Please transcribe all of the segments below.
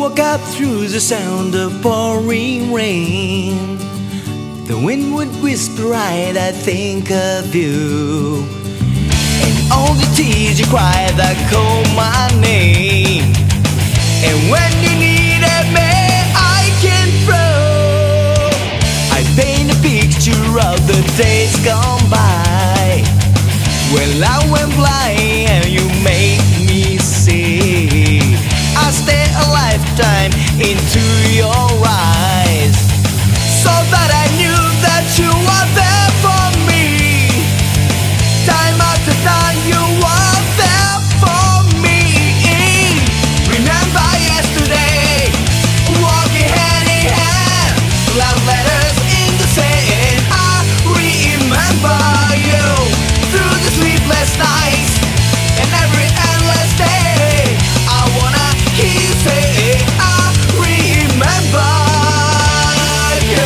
Woke up through the sound of pouring rain. The wind would whisper right, I think of you, and all the tears you cried that call my name. And when you needed me, I can throw. I paint a picture of the days gone by, when I went blind and you made me see. I stay a lifetime into your eyes, so that I knew that you were there for me. Time after time you were there for me. Remember yesterday, walking hand in hand, love letters in the sand. I remember you through the sleepless nights and every endless day. I wanna hear you say, I remember you.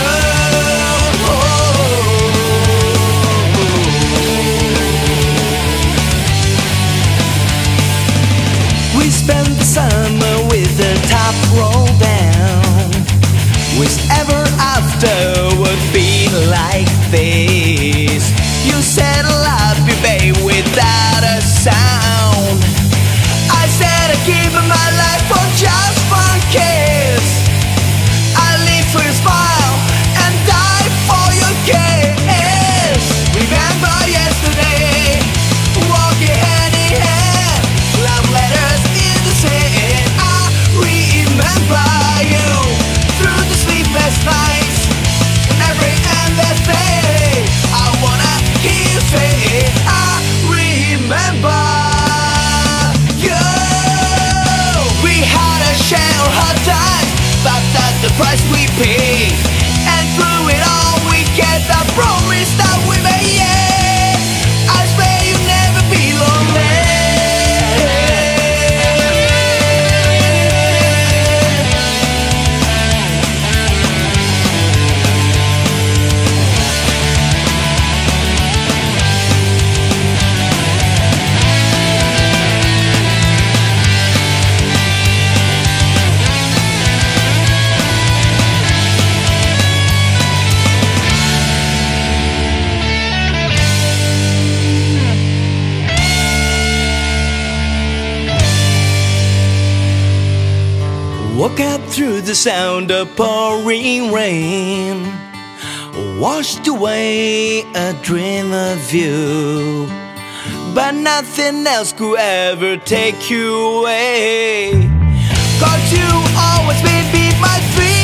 We spent the summer with the top rolled down. Wish ever after would be like this. You said I love you, babe, without a sound. I said I'd give my life for just one kiss. I live for your smile and die for your kiss. Remember yesterday, walking hand in hand, love letters in the sand. I remember you through the sleepless nights and every endless day. I wanna hear you say, I remember you. We had a share of hard times, but that's the price we pay. And through it all we get the promise that we made. Yeah, I swear you'll never be lonely. Woke up through the sound of pouring rain, washed away a dream of you, but nothing else could ever take you away. 'Cause you always made me my dream.